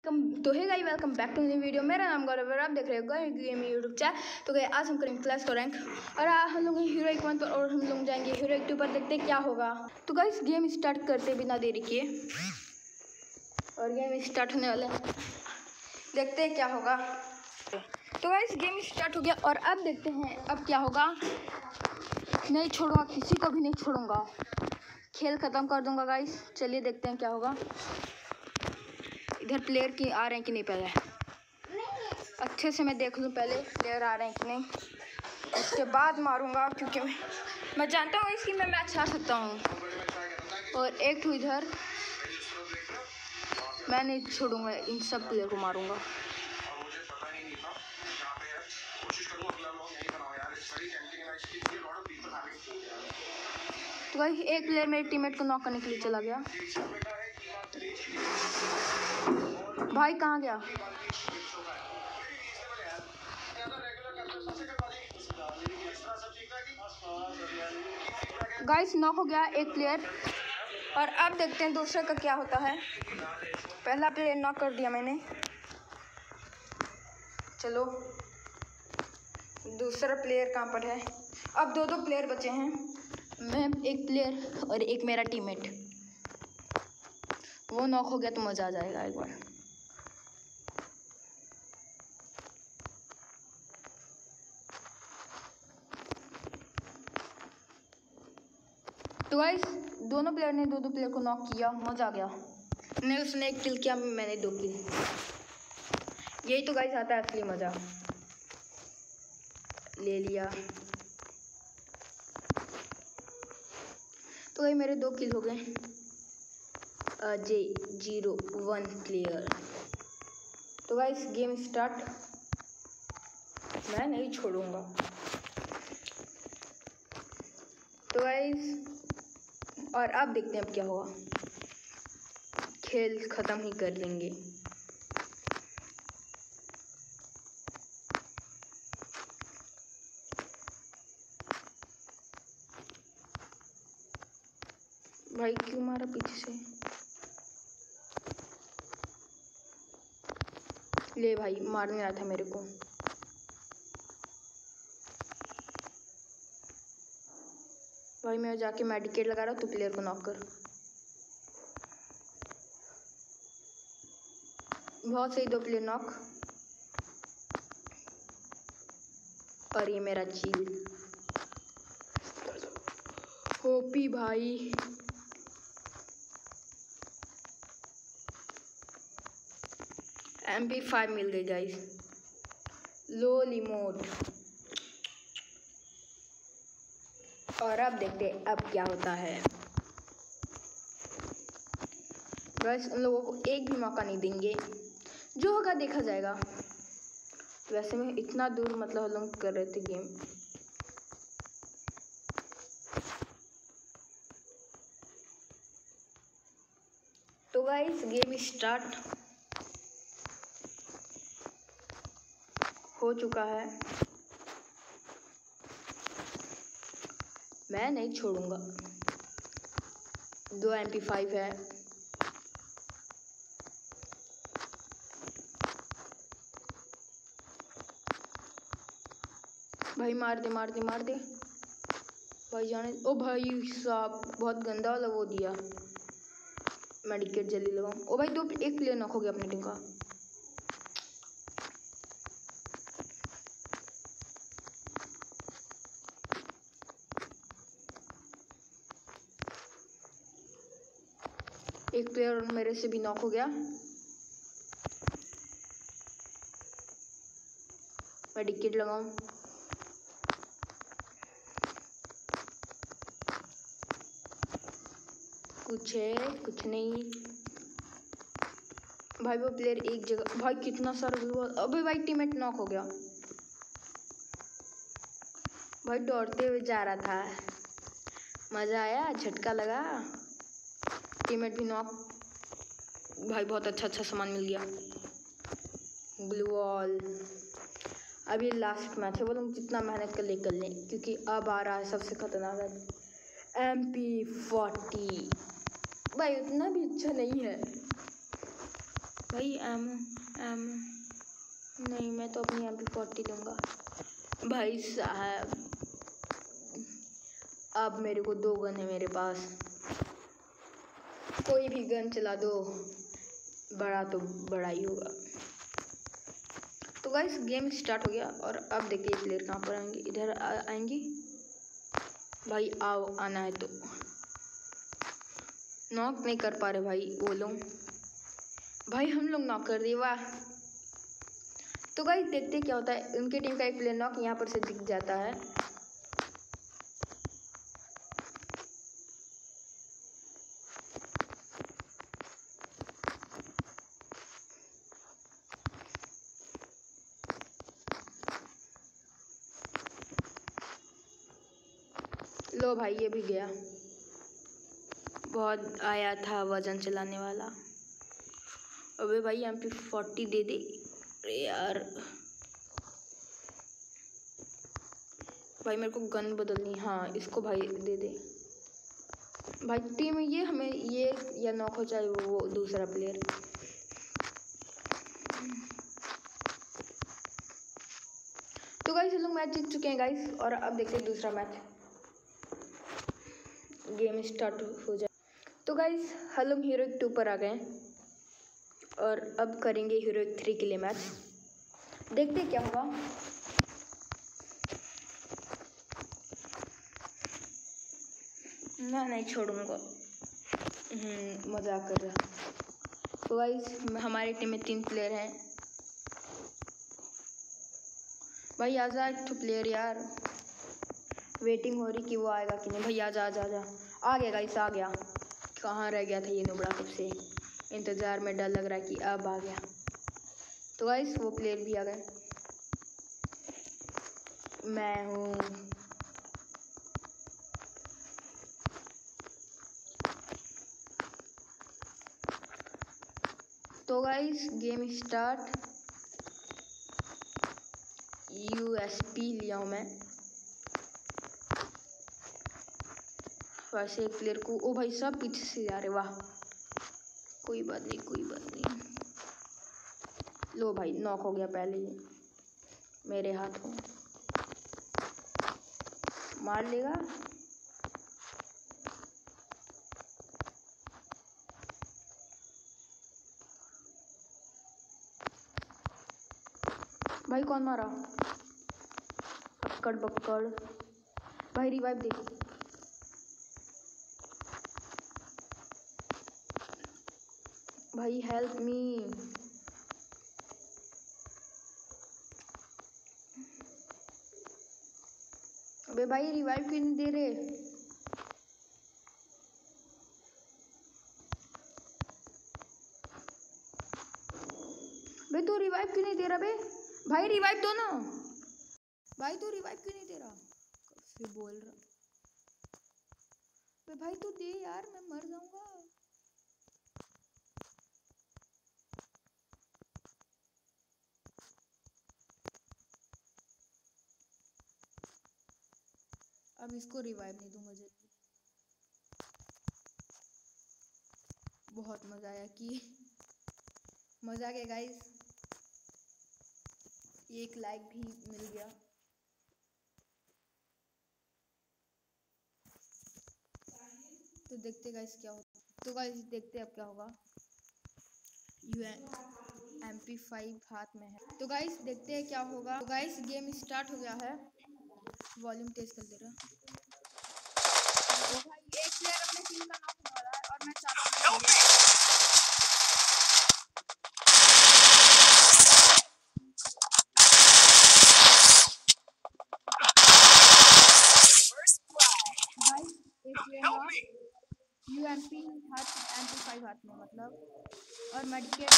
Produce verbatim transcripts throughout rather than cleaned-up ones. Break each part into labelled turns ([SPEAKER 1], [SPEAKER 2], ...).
[SPEAKER 1] कम तो है guys, welcome back to new video. मेरा नाम गौरव है, आप देख रहे हो गेम यूट्यूब चैनल। तो गए आज हम करेंगे क्लास का रैंक और हम लोग हीरो एक वन पर और हम लोग जाएंगे हीरो एक टू पर, देखते हैं क्या होगा। तो गाइस गेम स्टार्ट करते बिना देरी किए और गेम स्टार्ट होने वाले हैं, देखते हैं क्या होगा। तो गाइस गेम स्टार्ट हो गया और अब देखते हैं अब क्या होगा। नहीं छोड़ूंगा, किसी को भी नहीं छोड़ूंगा, खेल ख़त्म कर दूंगा गाइस। चलिए देखते हैं क्या होगा। इधर प्लेयर की आ रहे हैं कि नहीं, पहले अच्छे से मैं देख लूँ पहले प्लेयर आ रहे हैं कि नहीं, उसके बाद मारूंगा, क्योंकि मैं, मैं जानता हूँ इसकी मैं मैच हार सकता हूँ। और एक तो इधर मैं नहीं छोड़ूंगा, इन सब प्लेयर को मारूंगा। तो भाई एक प्लेयर मेरे टीममेट को नॉक करने के लिए चला गया। भाई कहाँ गया? गाइस नॉक हो गया एक प्लेयर और अब देखते हैं दूसरे का क्या होता है। पहला प्लेयर नॉक कर दिया मैंने, चलो दूसरा प्लेयर कहाँ पर है। अब दो दो प्लेयर बचे हैं, मैं एक प्लेयर और एक मेरा टीममेट। वो नॉक हो गया तो मज़ा आ जाएगा एक बार। तो गाइस दोनों प्लेयर ने दो दो प्लेयर को नॉक किया, मज़ा आ गया। नहीं उसने एक किल किया, मैंने दो किल। यही तो गाइस आता है असली मज़ा। ले लिया। तो भाई मेरे दो किल हो गए। Ajay zero one player. तो गाइस गेम स्टार्ट, मैं नहीं छोड़ूंगा। तो गाइस और अब देखते हैं अब क्या होगा, खेल ख़त्म ही कर देंगे। भाई क्यों मारा पीछे से? ले भाई मारने आया था मेरे को। भाई मैं जाके मेडिकेट लगा रहा हूँ, तो प्लेयर को नॉक कर। बहुत सही, दो प्लेयर नॉक। और ये मेरा चील होपी भाई। एम पी फाइव मिल गई गाइस, लो लिमोट। और अब देखते हैं अब क्या होता है। बस उन लोगों को एक भी मौका नहीं देंगे, जो होगा देखा जाएगा। वैसे में इतना दूर मतलब हम लोग कर रहे थे गेम। तो गाइस गेम स्टार्ट हो चुका है, मैं नहीं छोड़ूंगा। दो एम पी फाइव है। भाई मार दे मार दे मार दे भाई जाने। ओ भाई साहब बहुत गंदा वाला वो दिया। मेडिकेट जल्दी लगाऊं। ओ भाई दो एक प्लेयर नॉक हो गया अपनी टीम का। एक प्लेयर मेरे से भी नॉक हो गया। मेडिकेट लगाऊं। कुछ है कुछ नहीं। भाई वो प्लेयर एक जगह, भाई कितना सारा ब्लू। अबे भाई टीममेट नॉक हो गया। भाई दौड़ते हुए जा रहा था, मज़ा आया, झटका लगा। टीममेट भी नॉक। भाई बहुत अच्छा अच्छा सामान मिल गया। Blue wall. अभी लास्ट मैच है, बोलूँ जितना मेहनत कर ले कर लें, क्योंकि अब आ रहा है सबसे खतरनाक एम पी फोर्टी। भाई उतना भी अच्छा नहीं है। भाई एमो एमो नहीं, मैं तो अपनी एम पी फोर्टी लूँगा भाई साहब। अब मेरे को दो गन है मेरे पास, कोई भी गन चला दो, बड़ा तो बड़ा ही होगा। तो गाइस गेम स्टार्ट हो गया और अब देखिए प्लेयर कहाँ पर आएंगे। इधर आएंगी भाई, आओ, आना है तो। नॉक नहीं कर पा रहे भाई वो लोग, भाई हम लोग नॉक कर दिए, वाह। तो गाइस देखते क्या होता है। उनकी टीम का एक प्लेयर नॉक यहाँ पर से दिख जाता है। लो भाई ये भी गया, बहुत आया था वजन चलाने वाला। अबे भाई एम पी फोर्टी दे दे। अरे यार भाई मेरे को गन बदलनी, हाँ इसको भाई दे दे भाई। टीम ये हमें ये या नॉक हो चाहे वो, वो दूसरा प्लेयर। तो गाइस हम लोग मैच जीत चुके हैं गाइस, और अब देखते हैं दूसरा मैच। गेम स्टार्ट हो जाए। तो गाइस हम लोग हीरोइक टू पर आ गए और अब करेंगे हीरोइक थ्री के लिए मैच। देखते हैं क्या होगा। मैं नहीं छोड़ूंगा, मजाक कर रहा। तो गाइस हमारी टीम में तीन प्लेयर हैं भाई। आजा एक तो प्लेयर यार, वेटिंग हो रही कि वो आएगा कि नहीं। भाई आजा आजा आजा, आ गया गाइस आ गया। कहाँ रह गया था ये नुबड़ा, कब से इंतज़ार में, डर लग रहा है कि अब आ गया। तो गाइस वो प्लेयर भी आ गए, मैं हूँ। तो guys game start. U S P लिया हूँ मैं। वैसे एक प्लेयर को, ओ भाई सब पीछे से जा रहे, वाह। कोई बात नहीं कोई बात नहीं। लो भाई नॉक हो गया पहले ही मेरे हाथों, मार लेगा। भाई कौन मारा, अक्कड़ बक्कड़। भाई रिवाइव दे, भाई हेल्प मी। अबे भाई रिवाइव क्यों नहीं दे रहे। भाई तू रिवाइव क्यों नहीं दे रहा बे, भाई रिवाइव दो ना। भाई तू रिवाइव क्यों नहीं दे रहा, कब से बोल रहा। बे भाई तू दे यार, मैं मर जाऊंगा। अब इसको रिवाइव नहीं दूंगा जल्दी। बहुत मजा आया कि मजा आ गया गाइस, एक लाइक भी मिल गया। तो देखते गाइस क्या होता। तो गाइस देखते अब क्या होगा। यू एम पी फाइव हाथ में है। तो गाइस देखते हैं क्या होगा। तो गाइस गेम स्टार्ट हो गया है, वॉल्यूम तेज कर दे रहा। तो भाई एक प्लेयर अपने टीम का नॉक होने वाला है और मैं चाहता हूँ भाई एक प्लेयर यू एम पी हाथ, एम पी फाइव हाथ में मतलब, और मेडिकेट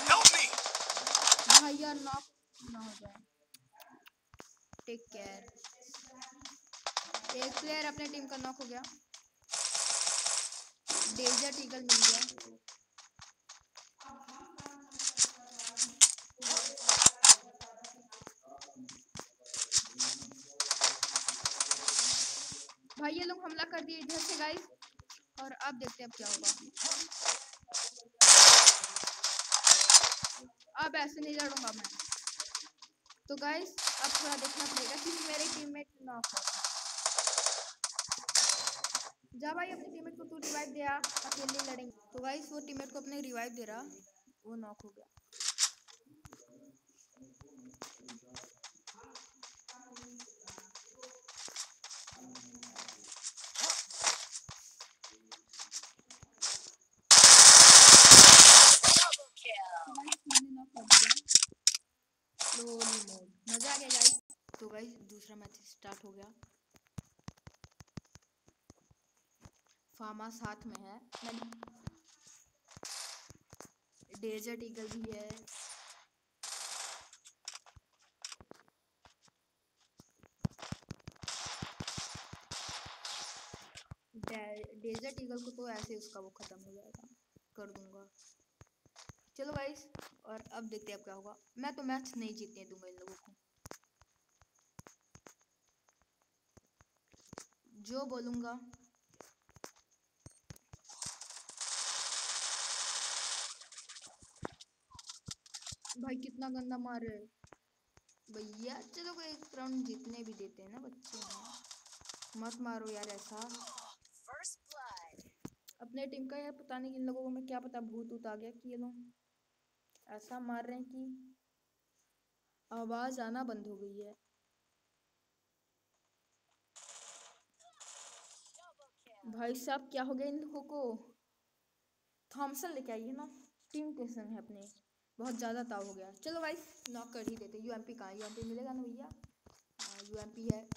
[SPEAKER 1] भाई यार नॉक ना हो जाए। Take care. एक प्लेयर अपने टीम का नॉक हो गया, डेजर्ट ईगल मिल गया। भाई ये लोग हमला कर दिए इधर से गाइस, और अब देखते हैं अब क्या होगा। अब ऐसे नहीं लड़ूंगा मैं। तो गाइस अब थोड़ा देखना पड़ेगा क्योंकि मेरे टीममेट नॉक हो। जा भाई अपने टीममेट को तू रिवाइव दे, आ अकेले लड़ेंगे। तो गाइस वो टीममेट को अपने रिवाइव दे रहा, वो नॉक हो गया। मजा आ गया गाइस। तो गाइस दूसरा मैच स्टार्ट हो गया। फार्मा साथ में है, डेजर्ट ईगल भी है। डेजर्ट ईगल को तो ऐसे उसका वो खत्म हो जाएगा, कर दूंगा। चलो गाइस और अब देखते हैं अब क्या होगा। मैं तो मैच नहीं जीतने दूंगा इन लोगों को, जो बोलूंगा। भाई कितना गंदा मार रहे भैया। चलो एक राउंड जीतने भी देते हैं ना, बच्चे हैं। मत मारो यार ऐसा। अपने टीम का यार पता नहीं इन लोगों को, मैं क्या पता भूत उत आ गया कि ये लोग ऐसा मार रहे हैं कि आवाज आना बंद हो गई है। भाई साहब क्या हो गया इन लोगों को। थॉमसन लेके आइए ना, टीम कैसन है अपने, बहुत ज़्यादा ताव हो गया। चलो भाई नॉक कर ही देते। यूएमपी कहाँ, यूएमपी मिलेगा ना भैया। यूएमपी है,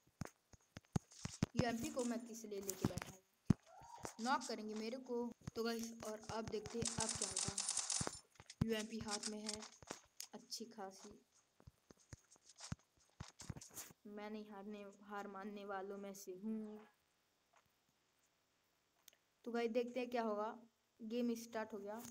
[SPEAKER 1] यूएमपी को मैं किस लिए लेके बैठा हूँ, नॉक करेंगे मेरे को। तो गाइस और अब देखते अब क्या होगा। यूएमपी हाथ में है अच्छी खासी, मैं नहीं हारने हार मानने वालों में से हूँ। तो गाइस देखते हैं क्या होगा। गेम स्टार्ट हो गया।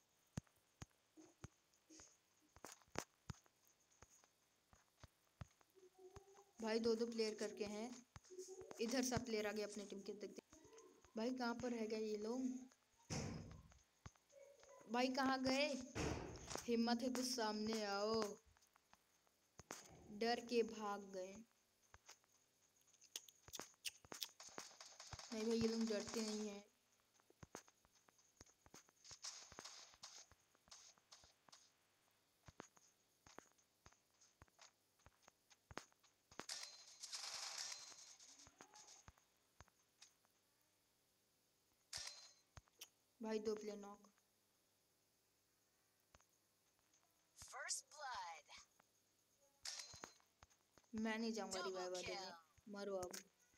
[SPEAKER 1] भाई दो दो प्लेयर करके हैं, इधर सब प्लेयर आ गए अपनी टीम के। देखते भाई कहाँ पर रह गए ये लोग, भाई कहाँ गए। हिम्मत है तो सामने आओ, डर के भाग गए। नहीं भाई ये लोग डरते नहीं हैं। भाई दो प्लेयर नॉक। मैं नहीं जाऊंगा रिवाइव देने, मरो अब।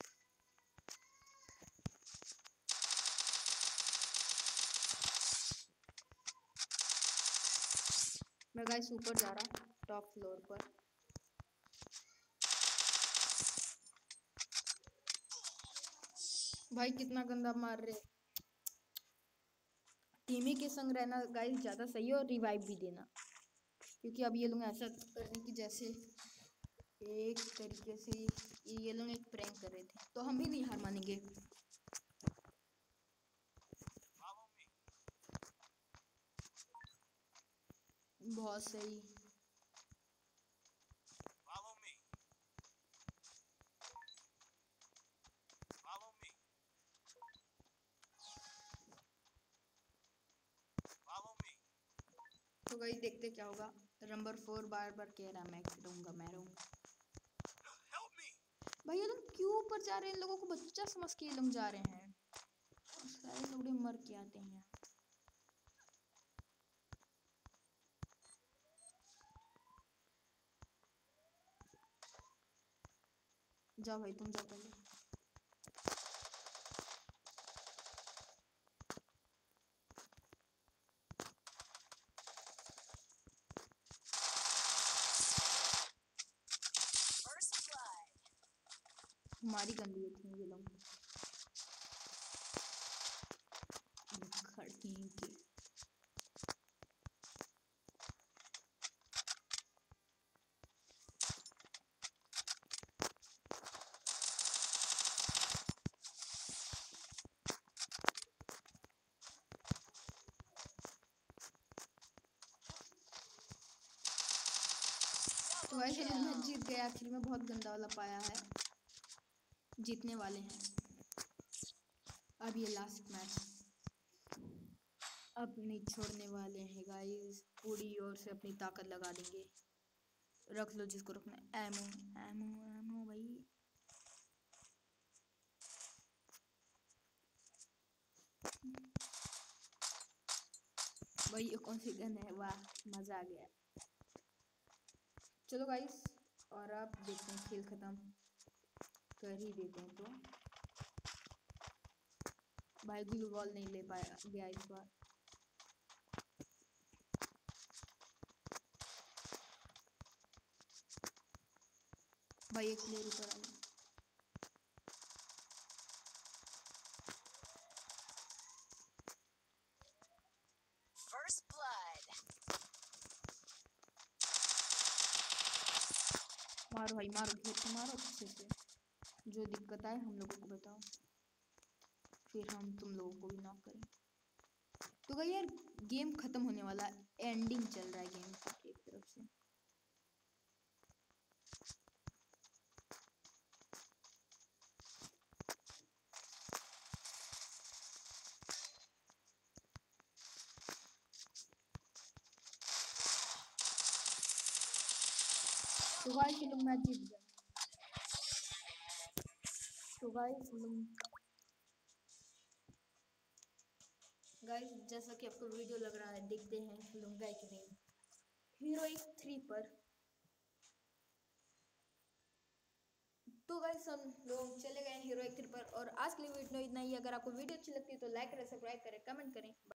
[SPEAKER 1] मैं गाइस ऊपर जा रहा, टॉप फ्लोर पर। भाई कितना गंदा मार रहे। टीम ही के संग रहना गाइस ज़्यादा सही है, और रिवाइव भी देना, क्योंकि अब ये लोग ऐसा कर रहे हैं कि जैसे एक तरीके से ये लोग एक प्रैंक कर रहे थे। तो हम भी नहीं हार मानेंगे। बहुत सही। तो गाइस देखते क्या होगा। नंबर फोर बार बार कह रहा मैं रहूंगा मैं रहूंगा। भाई ये लोग क्यों ऊपर जा रहे हैं, इन लोगों को बच्चा समझ के ये लोग जा रहे हैं। सारे लोग मर के आते हैं। जाओ भाई तुम जाओ पहले। हमारी गंदी थी ये लोग खड़की के। तो वैसे लोग मैच जीत गए आखिर में, बहुत गंदा वाला पाया है, जीतने वाले हैं। अब ये लास्ट मैच, अब नहीं छोड़ने वाले हैं गाइस, पूरी ओर से अपनी ताकत लगा देंगे। रख लो जिसको रखना है, एमो एमो एमो भाई। भाई ये कौन सी गन है, वाह मजा आ गया। चलो गाइस, और अब देखते हैं खेल खत्म कर ही देते हैं। तो भाई ग्लू बॉल नहीं ले पाया गया इस बार। भाई एक प्लेयर ऊपर आ गया।
[SPEAKER 2] First blood.
[SPEAKER 1] मारो भाई मारो, घेर के मारो अच्छे से, जो दिक्कत आए हम लोगों को बताओ, फिर हम तुम लोगों को भी नॉक करें। तो भाई यार गेम खत्म होने वाला, एंडिंग चल रहा है गेम का एक तरफ से। तो गाइस ये लोग मैच जीत गए। तो गाइस लोग गाइस जैसा कि आपको वीडियो लग रहा है, देखते हैं लोग गए कि नहीं हीरोइक थ्री पर। तो गाइस हम लोग चले गए हीरोइक थ्री पर, और आज के लिए वीडियो इतना ही। अगर आपको वीडियो अच्छी लगती है तो लाइक करें, सब्सक्राइब करें, कमेंट करें।